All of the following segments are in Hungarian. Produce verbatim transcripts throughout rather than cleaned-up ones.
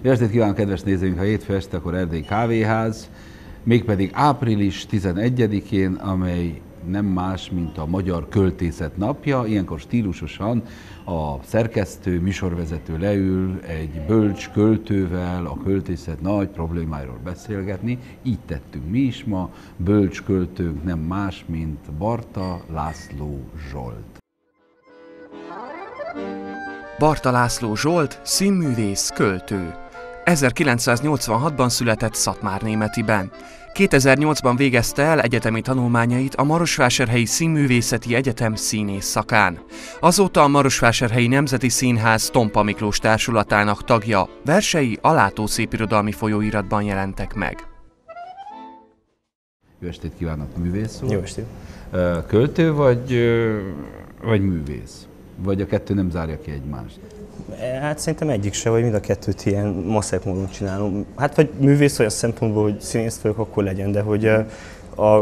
Jó estét kívánok, kedves nézőink! Ha hétfő este, akkor Erdély Kávéház, mégpedig április tizenegyedikén, amely nem más, mint a Magyar Költészet napja. Ilyenkor stílusosan a szerkesztő, műsorvezető leül egy bölcs költővel a költészet nagy problémáiról beszélgetni. Így tettünk mi is ma. Bölcs költőnk nem más, mint Barta László Zsolt. Barta László Zsolt, színművész, költő. ezerkilencszáznyolcvanhatban született Szatmárnémetiben. kétezer-nyolcban végezte el egyetemi tanulmányait a Marosvásárhelyi Színművészeti Egyetem színész szakán. Azóta a Marosvásárhelyi Nemzeti Színház Tompa Miklós társulatának tagja, versei a Látószépirodalmi Folyóiratban jelentek meg. Jó estét kívánok, művész úr! Jó estét! Költő vagy, vagy művész? Vagy a kettő nem zárja ki egymást? Hát szerintem egyik se, vagy mind a kettőt ilyen maszek módon csinálom. Hát vagy művész olyan szempontból, hogy színész vagyok, akkor legyen, de hogy a, a,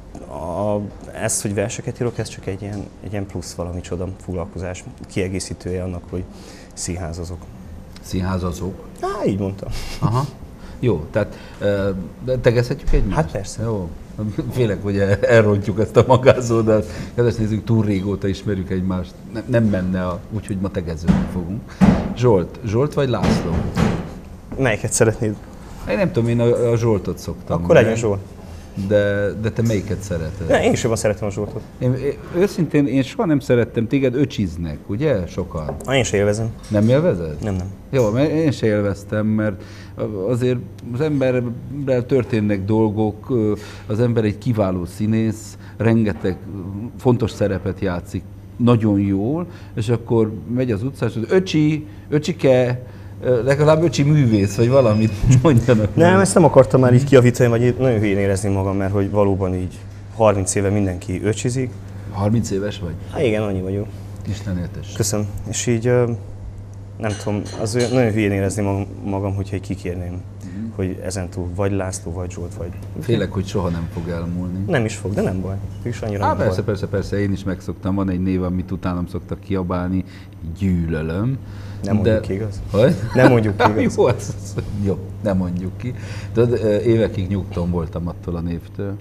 a, ez, hogy verseket írok, ez csak egy ilyen, egy ilyen plusz valami csoda foglalkozás, kiegészítője annak, hogy színházazok. Színházazok? Há, így mondtam. Aha. Jó, tehát tegezhetjük egymást? Hát persze. Jó. Félek, hogy elrontjuk ezt a magázódat. Kedves nézzük, túl régóta ismerjük egymást. Nem, nem menne, a, úgyhogy ma tegeződni fogunk. Zsolt. Zsolt vagy László? Melyiket szeretnéd? Én nem tudom, én a, a Zsoltot szoktam. Akkor legyen Zsolt. De, de te melyiket szereted? Ne, én is jobban szeretem a Zsoltot. Én, én, őszintén én soha nem szerettem, téged öcsiznek, ugye? Sokan. Ah, én sem élvezem. Nem élvezed? Nem, nem. Jó, mert én sem élveztem, mert azért az emberrel történnek dolgok, az ember egy kiváló színész, rengeteg fontos szerepet játszik nagyon jól, és akkor megy az utcán, és az öcsi, öcsike, legalább öcsi művész, vagy valamit mondjanak. Nem, ezt nem akartam már így kijavítani, vagy nagyon hülyén érezni magam, mert hogy valóban így harminc éve mindenki öcsizik. harminc éves vagy? Hát igen, annyi vagyok. Isten éltesse. Köszönöm. És így nem tudom, az olyan, nagyon hülyén érezni magam, magam hogyha kikérném, uh-huh. hogy ezentúl vagy László, vagy Zsolt, vagy... Félek, hogy soha nem fog elmúlni. Nem is fog, de nem baj. És annyira Á, nem persze, baj. persze, persze, én is megszoktam, van egy név, amit utánam szoktak kiabálni, gyűlölöm. Nem mondjuk de... ki, igaz? Hogy? Nem mondjuk ki, igaz? Jó, az, az, jó, nem mondjuk ki. De évekig nyugton voltam attól a névtől,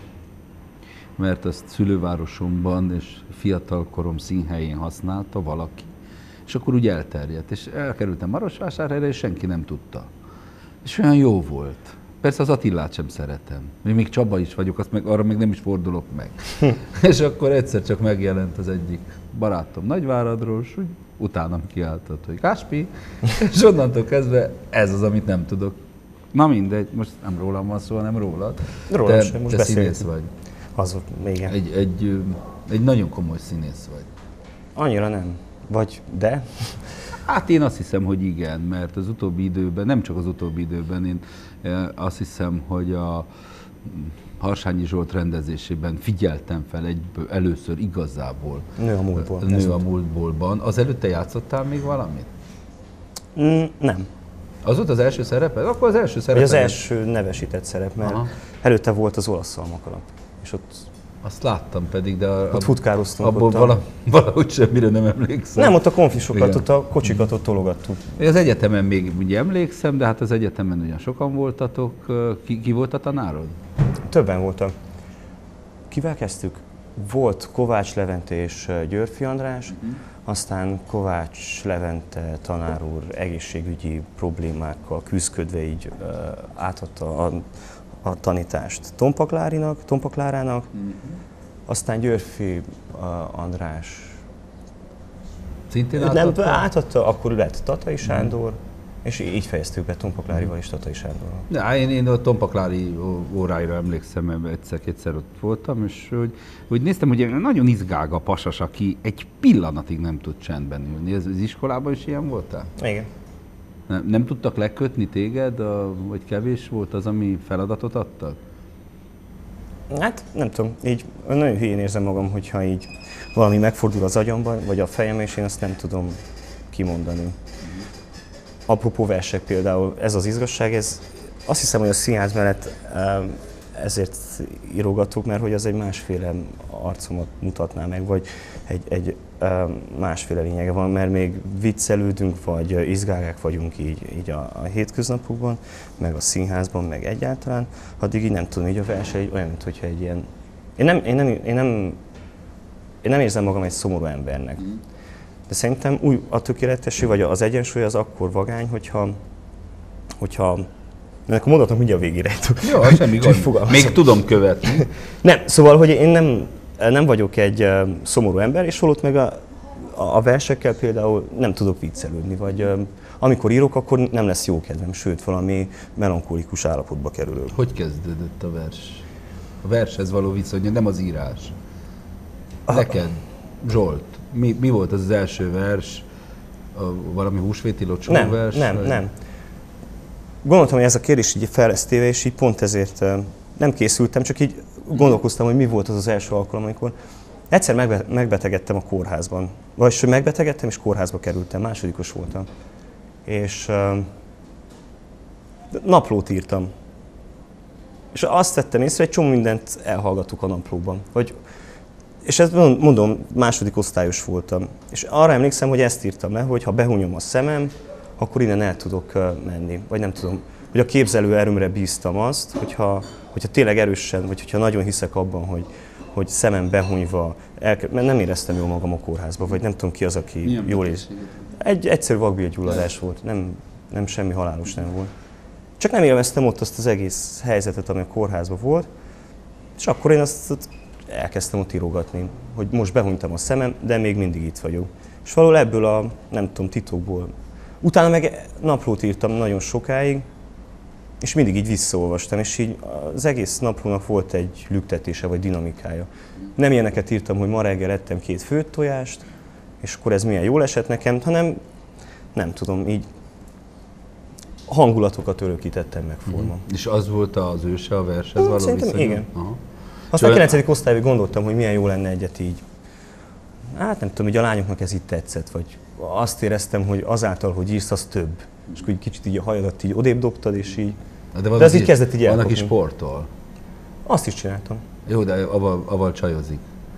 mert ezt szülővárosomban és fiatalkorom színhelyén használta valaki, és akkor úgy elterjedt, és elkerültem Marosvásárhelyre, és senki nem tudta. És olyan jó volt. Persze az Attilát sem szeretem. Én még Csaba is vagyok, azt meg, arra még nem is fordulok meg. És akkor egyszer csak megjelent az egyik barátom Nagyváradról, és úgy utánam kiáltott, hogy Káspi, és onnantól kezdve ez az, amit nem tudok. Na mindegy, most nem rólam van szó, hanem rólad. Rólam te, sem, most te színész vagy. Az, igen. Egy, egy, egy nagyon komoly színész vagy. Annyira nem. Vagy de? Hát én azt hiszem, hogy igen, mert az utóbbi időben, nem csak az utóbbi időben, én azt hiszem, hogy a Harsányi Zsolt rendezésében figyeltem fel egyből, először igazából. Nő a múltból. Nő a múltbólban. Az előtte játszottál még valamit? Mm, nem. Az volt az első szereped? Akkor az első szereped. Az első nevesített szerep, mert aha. előtte volt az olasz szalmakalap. És ott azt láttam pedig, de a, ott futkároztunk. Abból ott a... vala, valahogy semmire nem emlékszem. Nem, ott a konfisokat, igen. Ott a kocsikat ott tologattuk. Az egyetemen még ugye emlékszem, de hát az egyetemen ugyan sokan voltatok. Ki, ki volt a tanárod? Többen voltak. Kivel kezdtük? Volt Kovács Levente és Györfi András, uh-huh. aztán Kovács Levente tanár úr egészségügyi problémákkal küzdködve így uh, átadta a a tanítást Tompa Klárinak, Tompa Klárának, mm-hmm. aztán Györfi uh, András szintén átadta? Nem, átadta, akkor lett Tatai Sándor, mm. és így fejeztük be Tompa Klárival és Tatai Sándorral. Ja, én, én a Tompa Klári óráira emlékszem, mert egyszer-kétszer ott voltam, és hogy, hogy néztem, hogy nagyon izgága pasas, aki egy pillanatig nem tud csendben ülni. Ez az iskolában is ilyen voltál? Igen. Nem, nem tudtak lekötni téged, a, vagy kevés volt az, ami feladatot adtak? Hát nem tudom, így nagyon hülyén érzem magam, hogyha így valami megfordul az agyamban, vagy a fejem, és én azt nem tudom kimondani. Apropó versek például, ez az izgasság, ez azt hiszem, hogy a színház mellett ezért írogatok, mert hogy az egy másféle arcomat mutatná meg, vagy egy, egy másféle lényege van, mert még viccelődünk, vagy izgálgák vagyunk így, így a, a hétköznapokban, meg a színházban, meg egyáltalán, addig így nem tudom, így a verseny olyan, mint hogyha egy ilyen... Én nem, én nem, én nem, én nem érzem magam egy szomorú embernek, de szerintem új, a tökéletesség, vagy az egyensúly az akkor vagány, hogyha, hogyha mert akkor mondhatom mindjárt a végére. Jó, semmi gond. Még tudom követni. Nem, szóval, hogy én nem, nem vagyok egy uh, szomorú ember, és holott meg a, a, a versekkel például nem tudok viccelődni, vagy uh, amikor írok, akkor nem lesz jó kedvem, sőt, valami melankolikus állapotba kerülök. Hogy kezdődött a vers? A vershez való viszonya, nem az írás. Neked, Zsolt, mi, mi volt az, az első vers? A, valami húsvéti locsó nem, vers? Nem, vagy? nem. Gondoltam, hogy ez a kérdés így fel lesz téve, és így pont ezért uh, nem készültem, csak így gondolkoztam, hogy mi volt az az első alkalom, amikor egyszer megbe megbetegedtem a kórházban. Vagyis, hogy megbetegedtem, és kórházba kerültem, másodikos voltam. És uh, naplót írtam. És azt vettem észre, hogy egy csomó mindent elhallgattuk a naplóban. Hogy, és ezt mondom, második osztályos voltam. És arra emlékszem, hogy ezt írtam le, hogy ha behunyom a szemem, akkor innen el tudok uh, menni. Vagy nem tudom, hogy a képzelő erőmre bíztam azt, hogyha, hogyha tényleg erősen, vagy hogyha nagyon hiszek abban, hogy, hogy szemem behunyva, el, mert nem éreztem jól magam a kórházba, vagy nem tudom ki az, aki milyen jól érez. Egy egyszerű vakbélgyulladás volt, nem, nem semmi halálos nem volt. Csak nem élveztem ott azt az egész helyzetet, ami a kórházban volt, és akkor én azt elkezdtem ott írogatni, hogy most behunytam a szemem, de még mindig itt vagyok. És valahol ebből a, nem tudom, titokból. Utána meg naplót írtam nagyon sokáig, és mindig így visszaolvastam, és így az egész naplónak volt egy lüktetése, vagy dinamikája. Nem ilyeneket írtam, hogy ma reggel ettem két főtt tojást, és akkor ez milyen jól esett nekem, hanem nem tudom, így hangulatokat örökítettem meg forma. Mm. És az volt az őse a vershez való Szerintem viszonyom? igen. Aha. Aztán a kilencedik osztályban gondoltam, hogy milyen jó lenne egyet így. Hát nem tudom, hogy a lányoknak ez itt tetszett, vagy azt éreztem, hogy azáltal, hogy írsz, az több. És akkor egy kicsit így a hajadat így odébb dobtad, és így... De, de ez így kezdett így elkopni. elkopni. Van, aki sportol. Azt is csináltam. Jó, de aval, aval csajozik.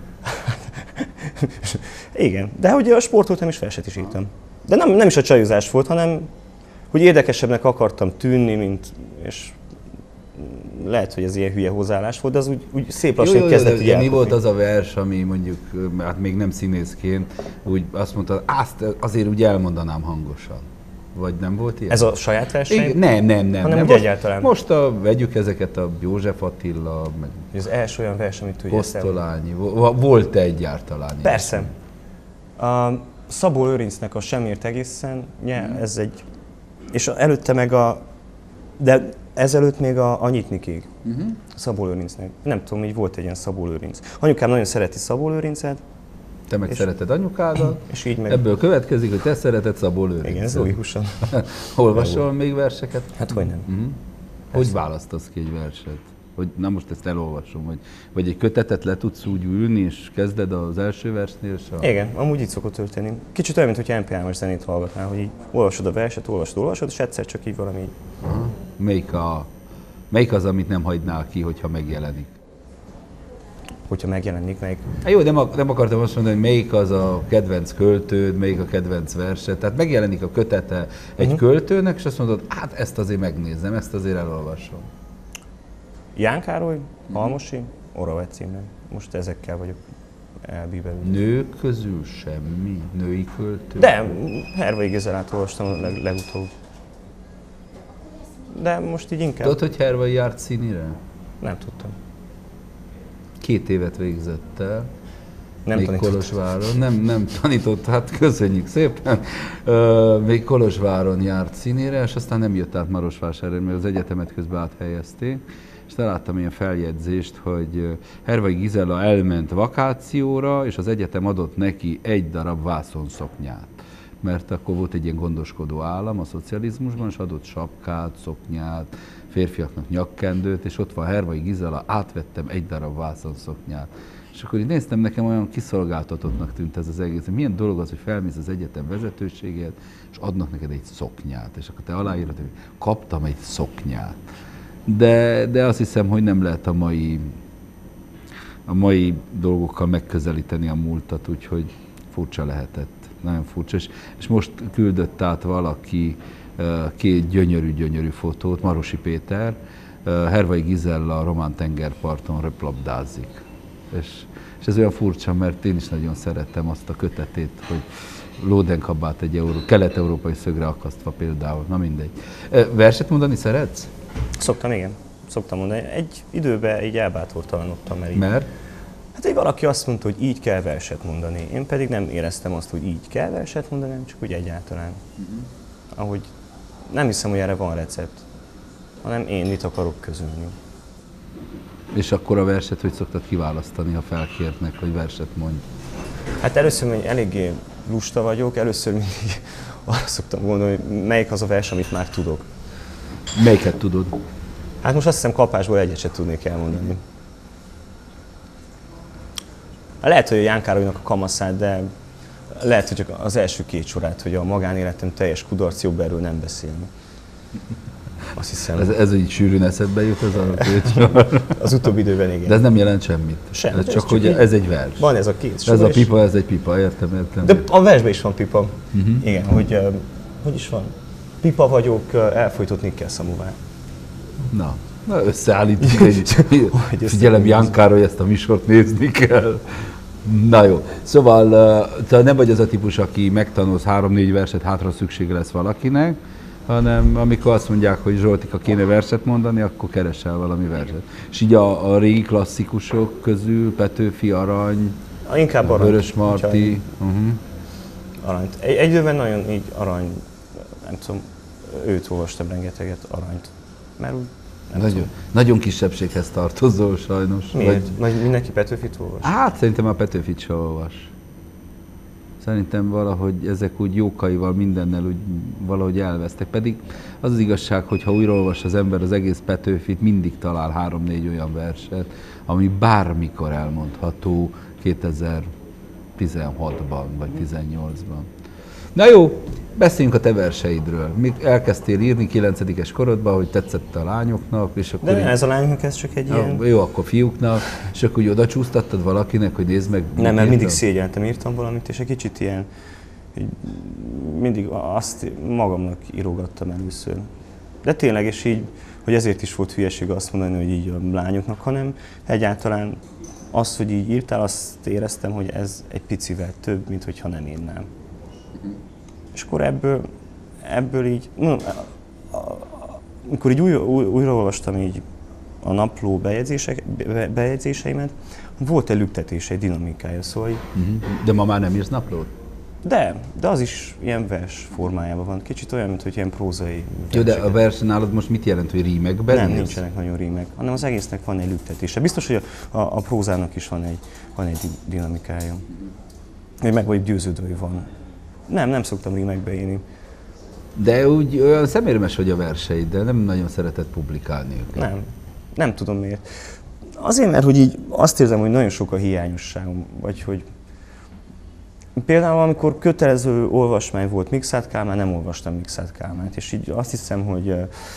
Igen, de hogy a sportoltam és verset is írtam. De nem, nem is a csajozás volt, hanem hogy érdekesebbnek akartam tűnni, mint, és lehet, hogy ez ilyen hülye hozzáállás volt, de az úgy, úgy szép lassan jó, kezdett így mi volt az a vers, ami mondjuk, hát még nem színészként, úgy azt mondta, azt azért úgy elmondanám hangosan. Vagy nem volt ilyen? Ez a saját verseny? Nem, nem, nem. Hanem nem. Úgy Most, egyáltalán. most a, vegyük ezeket a József Attila, meg az első olyan vers, amit úgy Kosztolányi. Volt-e egyáltalán? Persze. A Szabó Lőrincnek a Semmiért egészen, yeah, ez egy, és előtte meg a, de ezelőtt még a, a Nyitnikig, uh-huh. Szabó Lőrincnek. Nem tudom, így volt egy ilyen Szabó Lőrinc. Anyukám nagyon szereti Szabó Lőrincet. Te meg szereted anyukádat, és így meg... ebből következik, hogy te szereted Szabó Lőrincet. Igen, ez újhusan. Olvasol még verseket? Hát hogy nem. Uh-huh. Hogy választasz ki egy verset? Hogy na most ezt elolvasom, hogy, vagy egy kötetet le tudsz úgy ülni, és kezded az első versnél? A... Igen, amúgy így szokott történni. Kicsit olyan, mintha em pé három-as zenét hallgatnál, hogy így olvasod a verset, olvasod, olvasod, és egyszer csak így valami így. Aha. Melyik, a, melyik az, amit nem hagynál ki, hogyha megjelenik? Hogyha megjelenik meg. Hát jó, nem, nem akartam azt mondani, hogy melyik az a kedvenc költőd, melyik a kedvenc verset. Tehát megjelenik a kötete egy uh-huh. költőnek, és azt mondod, hát ezt azért megnézem, ezt azért elolvasom. Ján Károly, Halmosi, Oravet címben. Most ezekkel vagyok elbíbelődve. Nők közül semmi? Női költő? De, Hervai Gézát olvastam leg, legutóbb. De most így inkább... Tudod, hogy Hervai járt színire? Nem tudtam. Két évet végzett el. Nem még tanított. Kolozsváron. Nem, nem tanított, hát köszönjük szépen. Uh, még Kolozsváron járt színére, és aztán nem jött át Marosvásárhelyen, mert az egyetemet közben áthelyezték. És találtam ilyen feljegyzést, hogy Hervai Gizella elment vakációra, és az egyetem adott neki egy darab vászonszoknyát. Mert akkor volt egy ilyen gondoskodó állam a szocializmusban, és adott sapkát, szoknyát, férfiaknak nyakkendőt, és ott van Hervai Gizella, átvettem egy darab vászonszoknyát. És akkor így néztem, nekem olyan kiszolgáltatottnak tűnt ez az egész. Milyen dolog az, hogy felmész az egyetem vezetőségét, és adnak neked egy szoknyát, és akkor te aláírod, hogy kaptam egy szoknyát. De, de azt hiszem, hogy nem lehet a mai, a mai dolgokkal megközelíteni a múltat, úgyhogy furcsa lehetett. Nagyon furcsa. És, és most küldött át valaki két gyönyörű-gyönyörű fotót, Marosi Péter, Hervai Gizella a román tengerparton röplabdázik. És, és ez olyan furcsa, mert én is nagyon szerettem azt a kötetét, hogy lódenkabát egy euró, kelet-európai szögre akasztva például, na mindegy. Verset mondani szeretsz? Szoktam, igen. Szoktam mondani. Egy időben így elbátortalanodtam, mert így, Mert? Hát egy valaki azt mondta, hogy így kell verset mondani. Én pedig nem éreztem azt, hogy így kell verset mondani, hanem csak úgy egyáltalán. Uh-huh. Ahogy nem hiszem, hogy erre van recept, hanem én mit akarok közölni. És akkor a verset hogy szoktad kiválasztani, ha felkérnek, hogy verset mondj? Hát először még eléggé lusta vagyok, először mindig arra szoktam gondolni, hogy melyik az a vers, amit már tudok. Melyiket tudod? Hát most azt hiszem kapásból egyet sem tudnék elmondani. Lehet, hogy a Ján Károlynak a kamaszát, de lehet, hogy csak az első két sorát, hogy a magánéletem teljes kudarc, jobb erről nem beszélni. Azt hiszem. Ez, ez így sűrűn eszedbe jut az a két sor. Az utóbbi időben igen. De ez nem jelent semmit. Sem, ez ez csak, csak hogy így, ez egy vers. Van ez a két sor. Ez a pipa, ez egy pipa, értem, értem. De a versben is van pipa. Uh-huh. Igen, hogy, uh, hogy is van? Pipa vagyok, uh, elfojtott Nikkel Szamuvár. Na, na összeállítunk egy... Figyelem, Ján Károly, ezt a műsort nézni kell. Na jó, szóval te nem vagy az a típus, aki megtanulsz három-négy verset, hátra szüksége lesz valakinek, hanem amikor azt mondják, hogy Zsoltika kéne verset mondani, akkor keresel valami verset. És így a, a régi klasszikusok közül Petőfi, Arany, Inkább Arany. Vörös Marti. Uh-huh. Aranyt. Egy, egy időben nagyon így Arany, nem tudom, őt olvastam rengeteget, Aranyt. Mert úgy Nagyon, nagyon kisebbséghez tartozol sajnos. Miért? Vagy mindenki Petőfit olvas? Hát szerintem a Petőfit se olvas. Szerintem valahogy ezek úgy jókaival, mindennel úgy valahogy elvesztek. Pedig az az igazság, hogy ha újra olvas az ember az egész Petőfit, mindig talál három-négy olyan verset, ami bármikor elmondható kétezer-tizenhatban vagy tizennyolcban. Na jó, beszéljünk a te verseidről. Még elkezdtél írni kilencedikes korodban, hogy tetszett a lányoknak, és akkor... De így... ez a lányoknak ez csak egy ilyen... Jó, akkor fiúknak, és akkor úgy oda csúsztattad valakinek, hogy nézd meg... Nem, mert mindig szégyeltem, írtam valamit, és egy kicsit ilyen... Mindig azt magamnak írogattam először. De tényleg, és így, hogy ezért is volt hülyeség azt mondani, hogy így a lányoknak, hanem egyáltalán az, hogy így írtál, azt éreztem, hogy ez egy picivel több, mint hogyha nem írnám. És akkor ebből, ebből így, no, amikor így új, új, újraolvastam így a napló bejegyzések, be, bejegyzéseimet, volt egy lüktetés, egy dinamikája, szóval így, uh-huh. De ma már nem írsz naplót? De, de az is ilyen vers formájában van, kicsit olyan, mint hogy ilyen prózai Jó, de a vers nálad most mit jelent, hogy rímekben? Nem, nincsenek nagyon rímek, hanem az egésznek van egy lüktetése. Biztos, hogy a, a, a prózának is van egy, van egy dinamikája. Még meg vagy győződve, hogy van. Nem, nem szoktam rímekbe írni. De úgy olyan szemérmes vagy a verseid, de nem nagyon szereted publikálni őket. Nem, nem tudom miért. Azért, mert hogy így azt érzem, hogy nagyon sok a hiányosságom, vagy hogy például amikor kötelező olvasmány volt Mikszáth Kálmán, nem olvastam Mikszáth Kálmánt, és így azt hiszem, hogy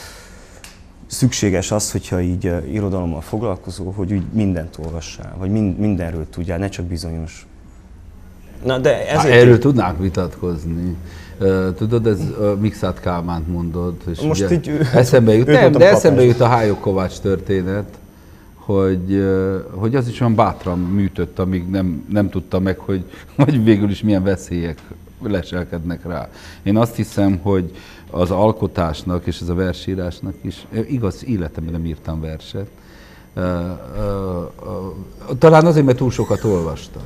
szükséges az, hogyha így irodalommal foglalkozó, hogy úgy mindent olvassál, vagy mind, mindenről tudjál, ne csak bizonyos. Na, de ezért Há, erről így... tudnánk vitatkozni. Uh, tudod, ez uh, Mikszáth Kálmánt mondod, és most ugye így, eszembe jut, nem, de eszembe kapás. jut a Hájó Kovács történet, hogy, uh, hogy az is olyan bátran műtött, amíg nem, nem tudta meg, hogy, hogy végül is milyen veszélyek leselkednek rá. Én azt hiszem, hogy az alkotásnak és ez a versírásnak is, igaz, életemben nem írtam verset, uh, uh, uh, talán azért, mert túl sokat olvastam.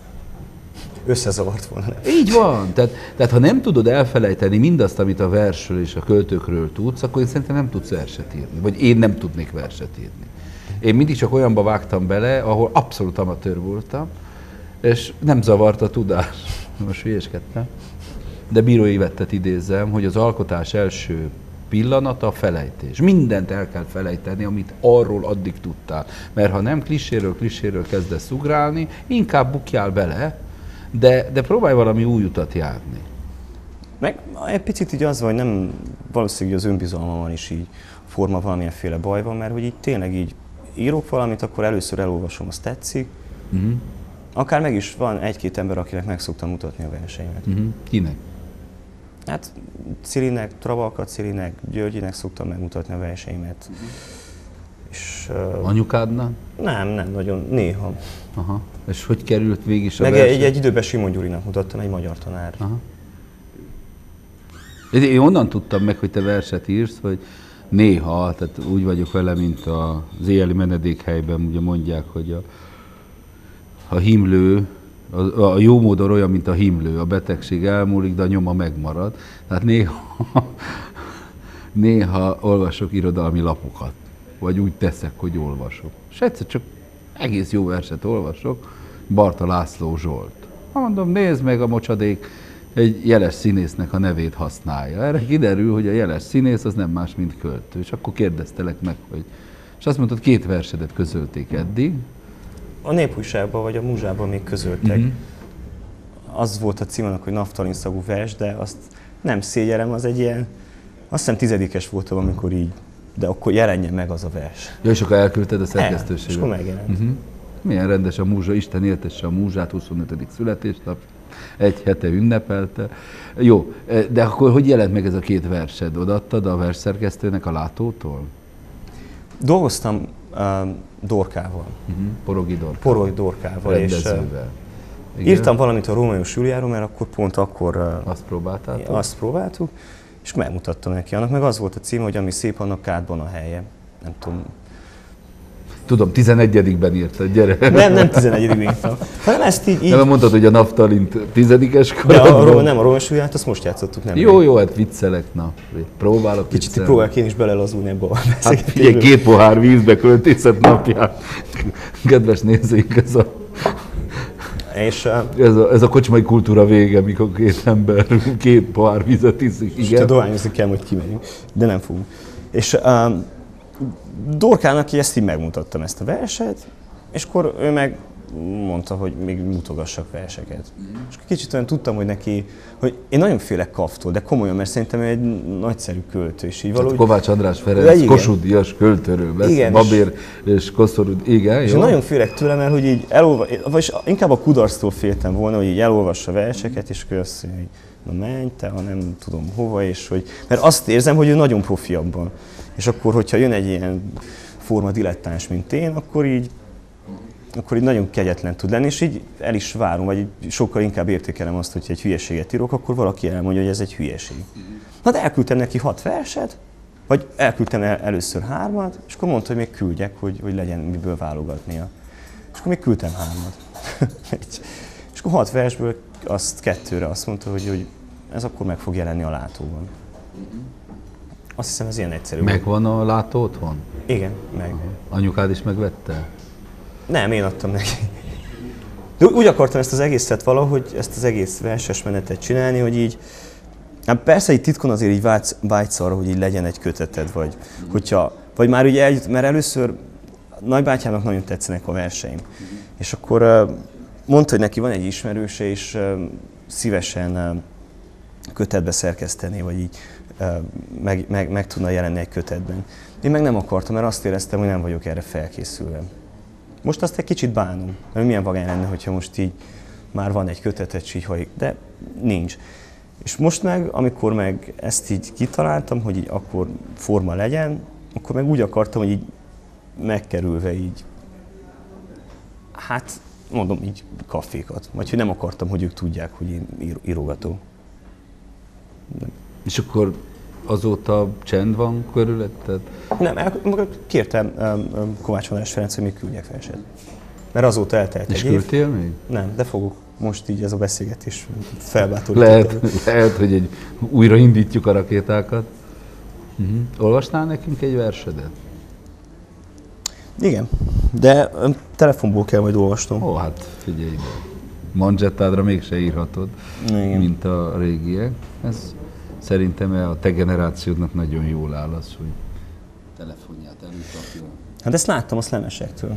Összezavart volna. Így van. Tehát, tehát ha nem tudod elfelejteni mindazt, amit a versről és a költőkről tudsz, akkor én szerintem nem tudsz verset írni. Vagy én nem tudnék verset írni. Én mindig csak olyanba vágtam bele, ahol abszolút amatőr voltam, és nem zavart a tudás. Most hülyeskedtem. De Bíró Évettet idézem, hogy az alkotás első pillanata a felejtés. Mindent el kell felejteni, amit arról addig tudtál. Mert ha nem kliséről, kliséről kezdesz ugrálni, inkább bukjál bele, De, de próbálj valami új utat járni. Meg egy picit így az van, hogy nem valószínűleg az önbizalmamon is így forma valamilyenféle baj van, mert hogy így tényleg így írok valamit, akkor először elolvasom, azt tetszik, uh-huh. Akár meg is van egy-két ember, akinek meg szoktam mutatni a verseimet. Uh-huh. Kinek? Hát Cilinek, Travalka Cilinek, Györgyinek szoktam megmutatni a verseimet. Uh-huh. És, uh, Anyukádnak? Nem, nem, nagyon, néha. Aha. És hogy került végig is a meg verseny? egy, egy időben Simon Gyurinak mutattam, egy magyar tanár. Aha. Én onnan tudtam meg, hogy te verset írsz, hogy néha, tehát úgy vagyok vele, mint az éjjeli menedékhelyben, ugye mondják, hogy a, a himlő, a, a jó módon olyan, mint a himlő, a betegség elmúlik, de a nyoma megmarad. Tehát néha, néha olvasok irodalmi lapokat, vagy úgy teszek, hogy olvasok. És egyszer csak egész jó verset olvasok, Barta László Zsolt. Ha mondom, nézd meg, a mocsadék egy jeles színésznek a nevét használja. Erre kiderül, hogy a jeles színész az nem más, mint költő. És akkor kérdeztelek meg, hogy... És azt mondtad, két versedet közölték eddig. A Népújságban vagy a Múzsában még közöltek. Uh-huh. Az volt a címának, hogy naftalin szagú vers, de azt nem szégyellem, az egy ilyen... Azt hiszem tizedikes voltam, amikor így, de akkor jelenjen meg az a vers. Ja, és akkor elküldted a szerkesztőségbe. El, és akkor megjelent. Uh-huh. Milyen rendes a múzsa, Isten éltesse a múzsát, huszonötödik születésnap, egy hete ünnepelte. Jó, de akkor hogy jelent meg ez a két versed? Odaadtad a versszerkesztőnek a Látótól? Dolgoztam uh, Dorkával. Uh-huh. Porogi Dorkával. Porogi Dorkával. Rendezővel. És, uh, írtam valamit a Rómeós Júliáról, mert akkor pont akkor uh, azt próbáltátok? Azt próbáltuk, és megmutattam neki. Annak meg az volt a cím, hogy ami szép, annak kádban a helye. Nem tudom. Tudom, tizenegyedikben írtad, gyere. Nem, nem tizenegyedikben írtam. Hanem ezt így... így... Nem mondtad, hogy a naftalint tizedikes korodban. De a, nem, a Rómeós Júliát, azt most játszottuk, nem. Jó, jó, hát viccelek, na. Próbálok Kicsit viccelni. Próbálok én is belelazulni ebbe a hát figyelj, két pohár vízbe költészet napján. Kedves nézőink, ez a... És, uh, ez, a, ez a kocsmai kultúra vége, mikor két ember két pohár vizet iszik. Igen. És te dohányozni kell, hogy kimegyünk, de nem fogunk. És uh, Dorkának ezt így megmutattam, ezt a verset, és akkor ő meg mondta, hogy még mutogassak verseket. És kicsit olyan tudtam, hogy neki, hogy én nagyon félek Kaftól, de komolyan, mert szerintem ő egy nagyszerű költő, és így valahogy... Kovács András Ferenc, Kossuth Díjas költőről beszél, Babér és Koszorú, igen, és jó. nagyon félek tőle, mert hogy így elolva, vagyis inkább a kudarctól féltem volna, hogy így elolvassa verseket, és akkor azt mondja, hogy na menj te, ha nem tudom hova, és hogy... Mert azt érzem, hogy ő nagyon profi abban. És akkor, hogyha jön egy ilyen forma dilettáns, mint én, akkor így, akkor így nagyon kegyetlen tud lenni, és így el is várom, vagy így sokkal inkább értékelem azt, hogy egy hülyeséget írok, akkor valaki elmondja, hogy ez egy hülyeség. Na de elküldtem neki hat verset, vagy elküldtem el először hármat, és akkor mondta, hogy még küldjek, hogy, hogy legyen miből válogatnia. És akkor még küldtem hármat. És akkor hat versből azt kettőre azt mondta, hogy, hogy ez akkor meg fog jelenni a Látóban. Azt hiszem, ez ilyen egyszerű. Megvan a Látó otthon? Igen, meg. Aha. Anyukád is megvette? Nem, én adtam neki. De úgy akartam ezt az egészet valahogy, ezt az egész verses menetet csinálni, hogy így, hát persze így titkon azért így vágysz, vágysz arra, hogy így legyen egy köteted, vagy hogyha, vagy már ugye eljut, mert először nagybátyámnak nagyon tetszenek a verseim. És akkor mondta, hogy neki van egy ismerőse, és szívesen kötetbe szerkeszteni, vagy így meg, meg, meg tudna jelenni egy kötetben. Én meg nem akartam, mert azt éreztem, hogy nem vagyok erre felkészülve. Most azt egy kicsit bánom, mert milyen vagány lenne, hogyha most így már van egy kötetet, így hajik, de nincs. És most meg, amikor meg ezt így kitaláltam, hogy így akkor forma legyen, akkor meg úgy akartam, hogy így megkerülve így, hát mondom így kaffékat. Vagy hogy nem akartam, hogy ők tudják, hogy én írogató. Nem. És akkor azóta csend van körülötted? Nem, el, kértem um, Kovács András Ferenc, hogy még küldjek verset. Mert azóta eltelt és egy küldtél év. még? Nem, de fogok. Most így ez a beszélgetés felbátorítottam. Lehet, lehet, hogy egy, újraindítjuk a rakétákat. Uh-huh. Olvasnál nekünk egy versedet? Igen, de telefonból kell majd olvasnom. Ó, hát figyelj ide. Manzsettádra mégse írhatod, igen, mint a régiek. Ez szerintem a te generációdnak nagyon jól áll az, hogy telefonját előkapja. Hát ezt láttam a szlemesektől.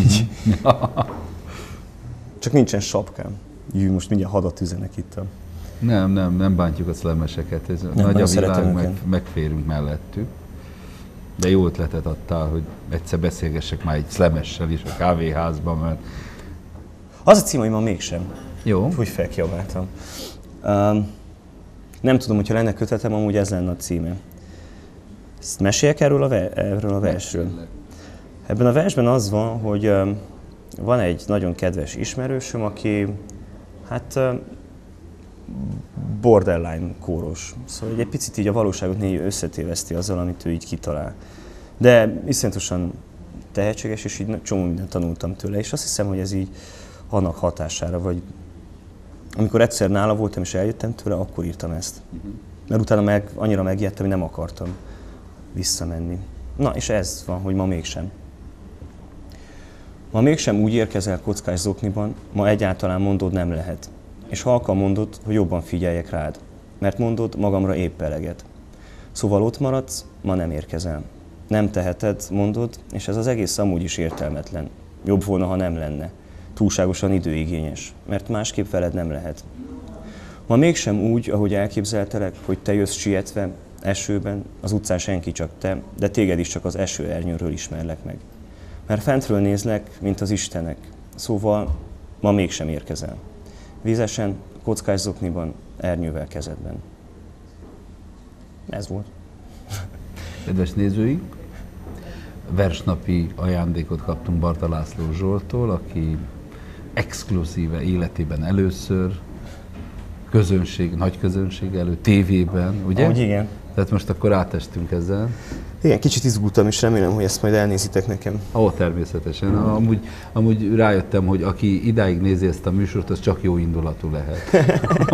Csak nincsen sapkám. Jú, most mindjárt hadat üzenek itt. A... Nem, nem, nem bántjuk a szlemeseket. Ez nem, nagy a világ, meg, megférünk mellettük. De jó ötletet adtál, hogy egyszer beszélgessek már egy szlemessel is a kávéházban, mert... Az a cím, hogy ma mégsem. Jó. Úgy felkiabáltam. Um, nem tudom, hogyha lenne kötetem, amúgy ez lenne a címe. Ezt meséljek erről a, ve- erről a versről? Ebben a versben az van, hogy um, van egy nagyon kedves ismerősöm, aki hát um, borderline kóros. Szóval egy picit így a valóságot négy összetéveszti azzal, amit ő így kitalál. De iszonyatosan tehetséges, és így csomó mindent tanultam tőle, és azt hiszem, hogy ez így annak hatására, vagy amikor egyszer nála voltam és eljöttem tőle, akkor írtam ezt. Mert utána meg annyira megijedtem, hogy nem akartam visszamenni. Na, és ez van, hogy ma mégsem. Ma mégsem úgy érkezel kockás zokniban, ma egyáltalán mondod nem lehet. És halkan mondod, hogy jobban figyeljek rád, mert mondod magamra épp eleget. Szóval ott maradsz, ma nem érkezel. Nem teheted, mondod, és ez az egész amúgy is értelmetlen. Jobb volna, ha nem lenne. Túlságosan időigényes, mert másképp veled nem lehet. Ma mégsem úgy, ahogy elképzeltelek, hogy te jössz sietve, esőben, az utcán senki csak te, de téged is csak az esőernyőről ismerlek meg. Mert fentről nézlek, mint az istenek, szóval ma mégsem érkezel. Vízesen, kockás zokniban, ernyővel kezedben. Ez volt. Kedves nézőink, versnapi ajándékot kaptunk Barta László Zsolttól, aki exkluzíve életében először, közönség, nagy közönség előtt, tévében, ugye? Ahogy igen. Tehát most akkor átestünk ezzel. Igen, kicsit izgultam, és remélem, hogy ezt majd elnézitek nekem. Ó, természetesen. Amúgy, amúgy rájöttem, hogy aki idáig nézi ezt a műsort, az csak jó indulatú lehet.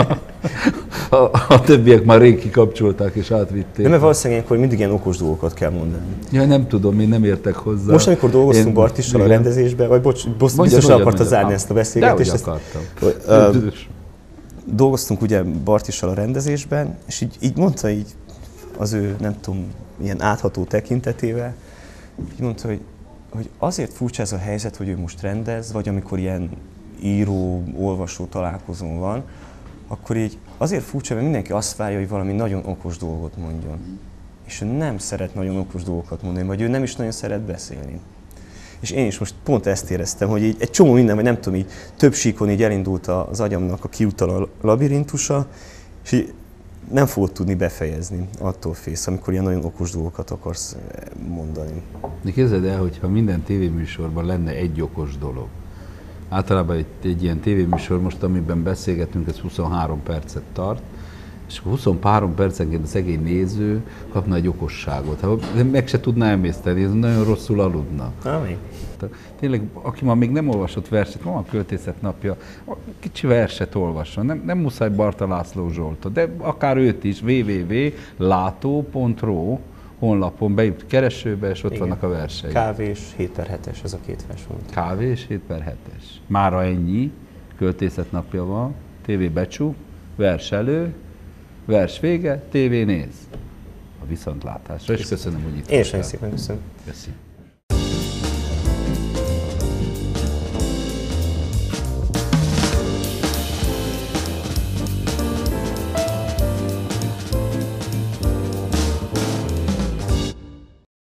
A, a többiek már rég kikapcsolták és átvitték. Nem, mert valószínűleg akkor mindig ilyen okos dolgokat kell mondani. Ja, nem tudom, én nem értek hozzá. Most, amikor dolgoztunk én, Bartissal a rendezésben, vagy bocs, bocs biztos le akarta zárni ezt a beszélgetést. De akartam. Ezt, uh, dolgoztunk ugye Bartissal a rendezésben, és így, így mondta így az ő, nem tudom, ilyen átható tekintetével, így mondta, hogy, hogy azért furcsa ez a helyzet, hogy ő most rendez, vagy amikor ilyen író-olvasó találkozón van, akkor így azért furcsa, mert mindenki azt várja, hogy valami nagyon okos dolgot mondjon. És ő nem szeret nagyon okos dolgokat mondani, vagy ő nem is nagyon szeret beszélni. És én is most pont ezt éreztem, hogy így egy csomó minden, vagy nem tudom, így több síkon így elindult az agyamnak a kiutal labirintusa, és így nem fogod tudni befejezni, attól félsz, amikor ilyen nagyon okos dolgokat akarsz mondani. De képzeld el, hogyha minden tévéműsorban lenne egy okos dolog. Általában egy, egy ilyen tévéműsor most, amiben beszélgetünk, ez huszonhárom percet tart, és akkor huszonhárom percenként a szegény néző kapna egy okosságot. Hát meg se tudná emészteni, ez nagyon rosszul aludna. Ami. Tényleg, aki ma még nem olvasott verset, ma a Költészet napja, kicsi verset olvasson, nem, nem muszáj Barta László Zsoltot, de akár őt is, double-u double-u double-u pont látó pont ro honlapon beüt keresőbe, és ott igen, vannak a versei. Kávé és hét per hetes, ez a két vers volt. Kávé és hét per hetes. Mára ennyi, Költészet napja van, tévé becsuk, vers elő, vers vége, tévé néz. A viszontlátásra, és köszönöm, hogy itt Én sem szépen köszönöm. Köszönöm.